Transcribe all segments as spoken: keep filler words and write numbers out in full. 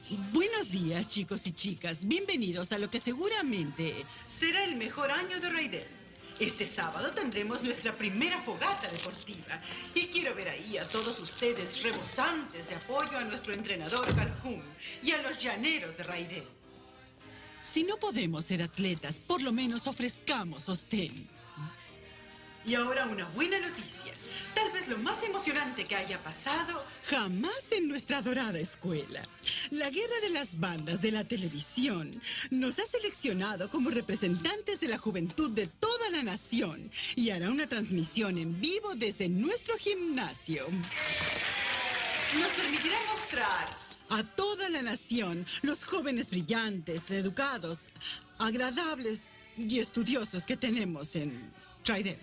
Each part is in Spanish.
Buenos días, chicos y chicas. Bienvenidos a lo que seguramente será el mejor año de Raidel. Este sábado tendremos nuestra primera fogata deportiva. Y quiero ver ahí a todos ustedes rebosantes de apoyo a nuestro entrenador Calhoun y a los llaneros de Raidel. Si no podemos ser atletas, por lo menos ofrezcamos sostén. Y ahora una buena noticia. Tal vez lo más emocionante que haya pasado jamás en nuestra adorada escuela. La guerra de las bandas de la televisión nos ha seleccionado como representantes de la juventud de toda la nación y hará una transmisión en vivo desde nuestro gimnasio. Nos permitirá mostrar a toda la nación los jóvenes brillantes, educados, agradables y estudiosos que tenemos en Raidel.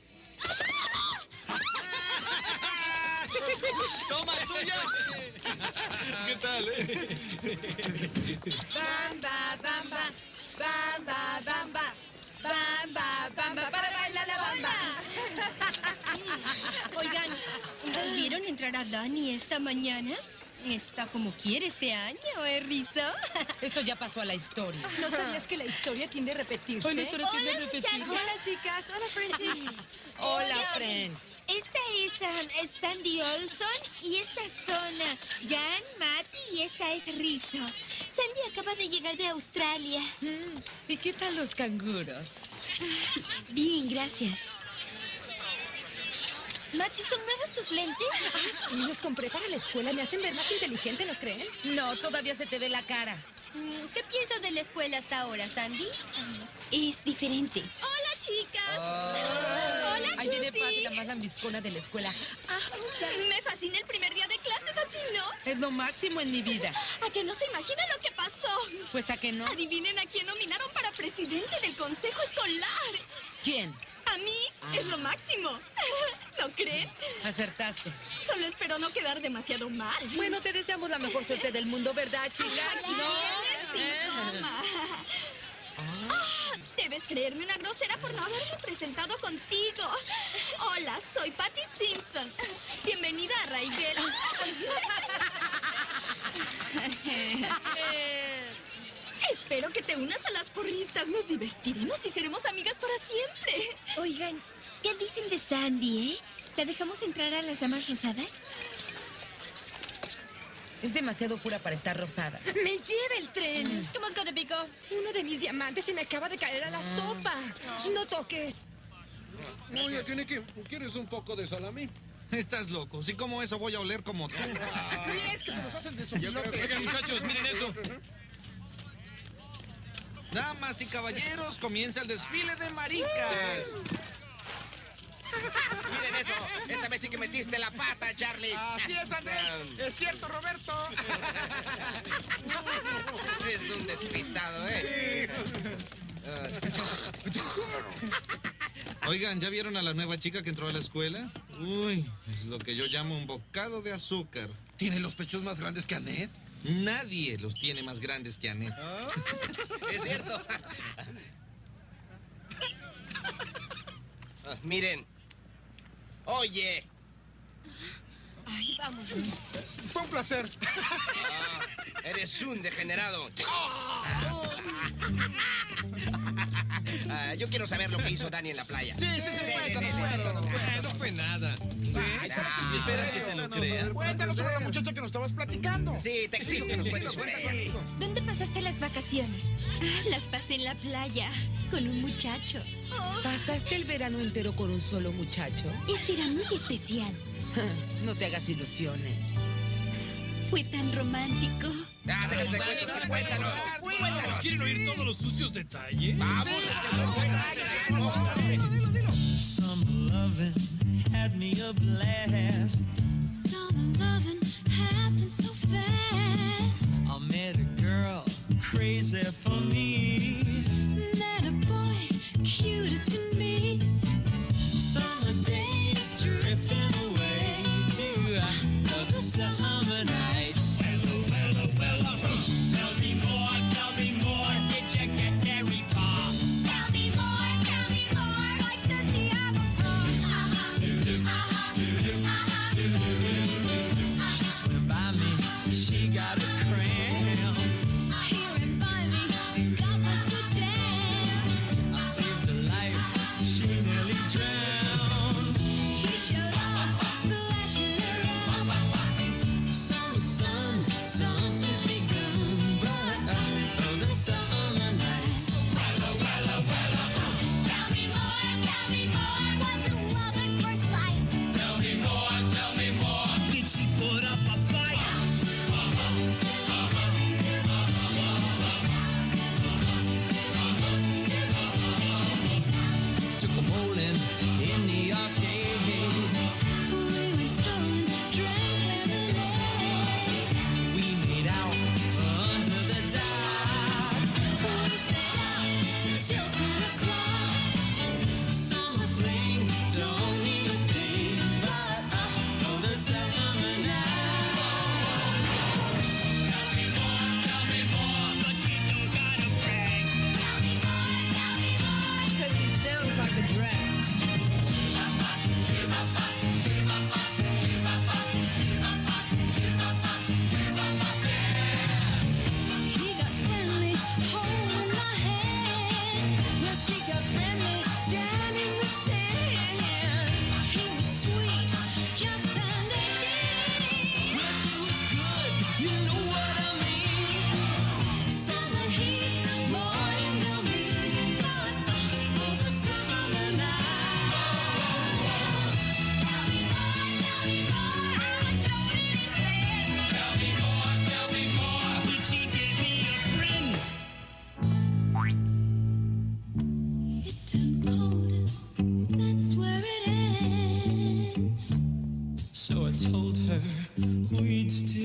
¡Toma, tuya! ¿Qué tal, eh? Bamba, bamba, bamba, bamba, bamba, bamba, para bailar la bamba. Oigan, ¿vieron entrar a Dani esta mañana? Está como quiere este año, ¿eh, Rizzo? Eso ya pasó a la historia. ¿No sabías que la historia tiende a repetirse? Hola, historia tiende a repetirse. Hola, chicas. Hola, Frenchie. Hola, friends. Esta es, um, es Sandy Olson y estas son uh, Jan, Matty y esta es Rizzo. Sandy acaba de llegar de Australia. Mm, ¿Y qué tal los canguros? Bien, gracias. Matty, ¿son nuevos tus lentes? Ah, sí, los compré para la escuela. Me hacen ver más inteligente, ¿no creen? No, todavía se te ve la cara. ¿Qué piensas de la escuela hasta ahora, Sandy? Es diferente. ¡Hola, chicas! Oh. ¡Hola, Ahí viene Susi! Patty, la más ambiscona de la escuela. Ah, me fascina el primer día de clases, ¿a ti no? Es lo máximo en mi vida. ¿A que no se imagina lo que pasó? Pues a que no. Adivinen a quién nominaron para presidente del consejo escolar. ¿Quién? A mí es lo máximo. ¿No creen? Acertaste. Solo espero no quedar demasiado mal. Bueno, te deseamos la mejor suerte del mundo, ¿verdad, chica? Aquí vienes, sí, toma. Ah, debes creerme una grosera por no haberme presentado contigo. Hola, soy Patty Simpson. Bienvenida a Raidel. eh, espero que te unas a las porristas. Nos divertiremos y seremos amigas para siempre. Oigan, ¿qué dicen de Sandy, eh? ¿La dejamos entrar a las damas rosadas? Es demasiado pura para estar rosada. ¡Me lleva el tren! ¿Qué mosca te picó? Uno de mis diamantes se me acaba de caer a la sopa. ¡No toques! Oye, tiene que... ¿Quieres un poco de salami? Estás loco. Si como eso voy a oler como tú. Sí, es que se nos hacen de su bilote. Oigan, muchachos, miren eso. Damas y caballeros, comienza el desfile de maricas. Miren eso, esta vez sí que metiste la pata, Charlie. Así es, Andrés. Es cierto, Roberto. Es un despistado, ¿eh? Oigan, ¿ya vieron a la nueva chica que entró a la escuela? Uy, es lo que yo llamo un bocado de azúcar. ¿Tiene los pechos más grandes que Annette? Nadie los tiene más grandes que Annette. Es cierto. Ah, miren. Oye. Ay, vamos. Fue un placer. Ah, eres un degenerado. Ah, yo quiero saber lo que hizo Dani en la playa. Sí, sí, sí, cuéntanos, sí, cuéntanos. No fue nada. Ah, ¿Y esperas que te lo crean? Cuéntanos sobre la muchacha que nos estabas platicando. Sí, te exijo que nos cuentes. Cuéntanos. ¿Dónde pasaste las vacaciones? Las pasé en la playa, con un muchacho. ¿Pasaste el verano entero con un solo muchacho? Este era muy especial. No te hagas ilusiones. Fue tan romántico. Ah, déjate, cuéntanos, cuéntanos. Cuéntanos. ¿Quieren oír todos los sucios detalles? Vamos, Summer loving had me a blast. Summer loving happened so fast. I met a girl crazy for me. Met a boy, cute as can be. Summer days drifting away to other summer nights. Hello, hello, hello. Tell me more, tell me more. Did you get very far? Tell me more, tell me more. Like does he have a phone? Uh-huh. Uh-huh. Uh-huh. She swam by me, she got a cramp. her, we'd still